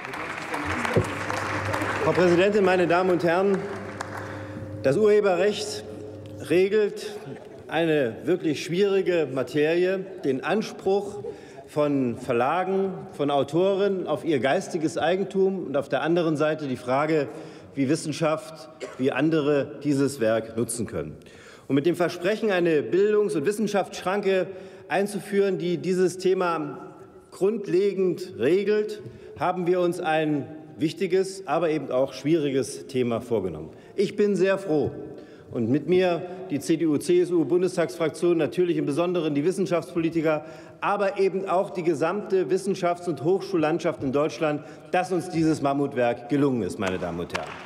Frau Präsidentin, meine Damen und Herren! Das Urheberrecht regelt eine wirklich schwierige Materie, den Anspruch von Verlagen, von Autoren auf ihr geistiges Eigentum und auf der anderen Seite die Frage, wie Wissenschaft, wie andere dieses Werk nutzen können. Und mit dem Versprechen, eine Bildungs- und Wissenschaftsschranke einzuführen, die dieses Thema grundlegend regelt, haben wir uns ein wichtiges, aber eben auch schwieriges Thema vorgenommen. Ich bin sehr froh, und mit mir die CDU-CSU-Bundestagsfraktion, natürlich im Besonderen die Wissenschaftspolitiker, aber eben auch die gesamte Wissenschafts- und Hochschullandschaft in Deutschland, dass uns dieses Mammutwerk gelungen ist, meine Damen und Herren.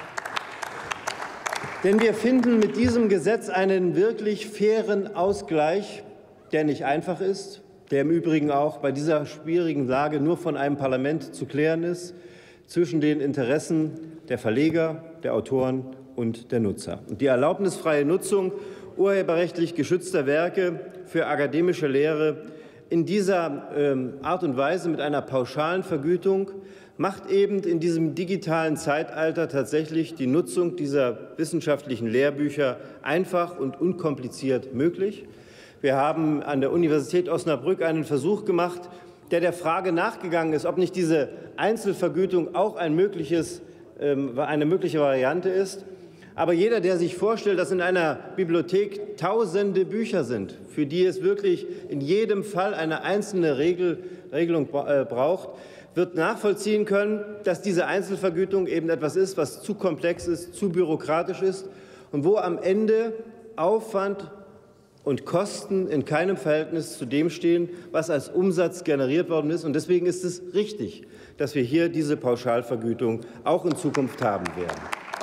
Denn wir finden mit diesem Gesetz einen wirklich fairen Ausgleich, der nicht einfach ist, der im Übrigen auch bei dieser schwierigen Lage nur von einem Parlament zu klären ist, zwischen den Interessen der Verleger, der Autoren und der Nutzer. Und die erlaubnisfreie Nutzung urheberrechtlich geschützter Werke für akademische Lehre in dieser Art und Weise mit einer pauschalen Vergütung macht eben in diesem digitalen Zeitalter tatsächlich die Nutzung dieser wissenschaftlichen Lehrbücher einfach und unkompliziert möglich. Wir haben an der Universität Osnabrück einen Versuch gemacht, der Frage nachgegangen ist, ob nicht diese Einzelvergütung auch eine mögliche Variante ist. Aber jeder, der sich vorstellt, dass in einer Bibliothek tausende Bücher sind, für die es wirklich in jedem Fall eine einzelne Regelung braucht, wird nachvollziehen können, dass diese Einzelvergütung eben etwas ist, was zu komplex ist, zu bürokratisch ist und wo am Ende Aufwand und Kosten in keinem Verhältnis zu dem stehen, was als Umsatz generiert worden ist. Und deswegen ist es richtig, dass wir hier diese Pauschalvergütung auch in Zukunft haben werden.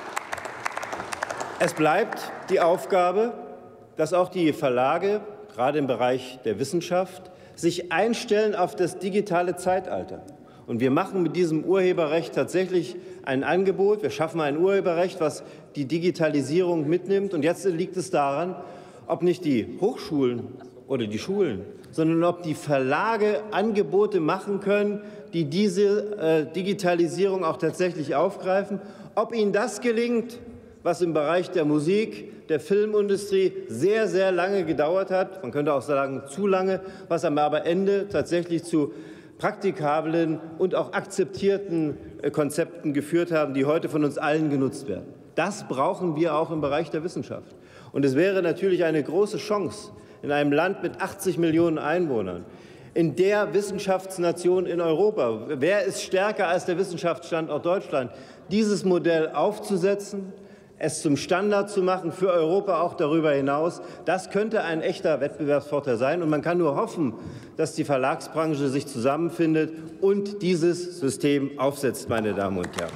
Es bleibt die Aufgabe, dass auch die Verlage, gerade im Bereich der Wissenschaft, sich einstellen auf das digitale Zeitalter. Und wir machen mit diesem Urheberrecht tatsächlich ein Angebot. Wir schaffen ein Urheberrecht, was die Digitalisierung mitnimmt. Und jetzt liegt es daran, ob nicht die Hochschulen oder die Schulen, sondern ob die Verlage Angebote machen können, die diese Digitalisierung auch tatsächlich aufgreifen. Ob ihnen das gelingt, was im Bereich der Musik, der Filmindustrie sehr, sehr lange gedauert hat, man könnte auch sagen zu lange, was am Ende tatsächlich zu praktikablen und auch akzeptierten Konzepten geführt haben, die heute von uns allen genutzt werden. Das brauchen wir auch im Bereich der Wissenschaft. Und es wäre natürlich eine große Chance, in einem Land mit 80 Millionen Einwohnern, in der Wissenschaftsnation in Europa, wer ist stärker als der Wissenschaftsstandort Deutschland, dieses Modell aufzusetzen, es zum Standard zu machen für Europa, auch darüber hinaus. Das könnte ein echter Wettbewerbsvorteil sein. Und man kann nur hoffen, dass die Verlagsbranche sich zusammenfindet und dieses System aufsetzt, meine Damen und Herren.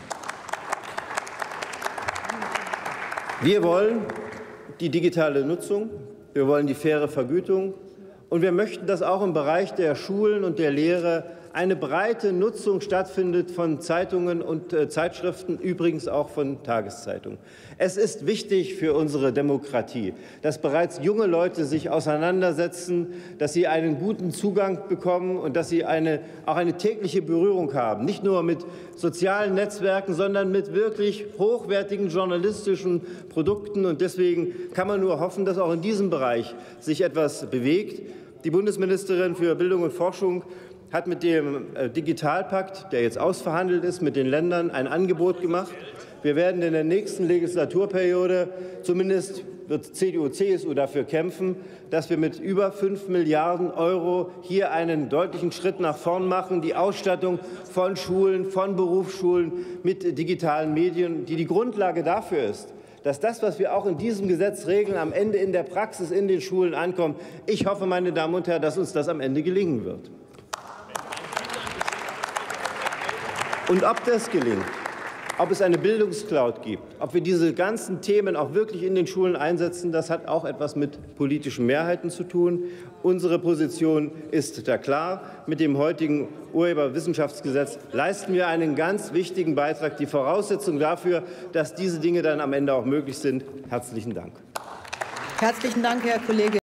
Wir wollen die digitale Nutzung, wir wollen die faire Vergütung und wir möchten, dass auch im Bereich der Schulen und der Lehre eine breite Nutzung stattfindet von Zeitungen und Zeitschriften, übrigens auch von Tageszeitungen. Es ist wichtig für unsere Demokratie, dass bereits junge Leute sich auseinandersetzen, dass sie einen guten Zugang bekommen und dass sie auch eine tägliche Berührung haben, nicht nur mit sozialen Netzwerken, sondern mit wirklich hochwertigen journalistischen Produkten. Und deswegen kann man nur hoffen, dass auch in diesem Bereich sich etwas bewegt. Die Bundesministerin für Bildung und Forschung hat mit dem Digitalpakt, der jetzt ausverhandelt ist, mit den Ländern ein Angebot gemacht. Wir werden in der nächsten Legislaturperiode, zumindest wird CDU, CSU dafür kämpfen, dass wir mit über 5 Milliarden € hier einen deutlichen Schritt nach vorn machen, die Ausstattung von Schulen, von Berufsschulen mit digitalen Medien, die Grundlage dafür ist, dass das, was wir auch in diesem Gesetz regeln, am Ende in der Praxis in den Schulen ankommt. Ich hoffe, meine Damen und Herren, dass uns das am Ende gelingen wird. Und ob das gelingt, ob es eine Bildungscloud gibt, ob wir diese ganzen Themen auch wirklich in den Schulen einsetzen, das hat auch etwas mit politischen Mehrheiten zu tun. Unsere Position ist da klar. Mit dem heutigen Urheberwissenschaftsgesetz leisten wir einen ganz wichtigen Beitrag, die Voraussetzung dafür, dass diese Dinge dann am Ende auch möglich sind. Herzlichen Dank. Herzlichen Dank, Herr Kollege.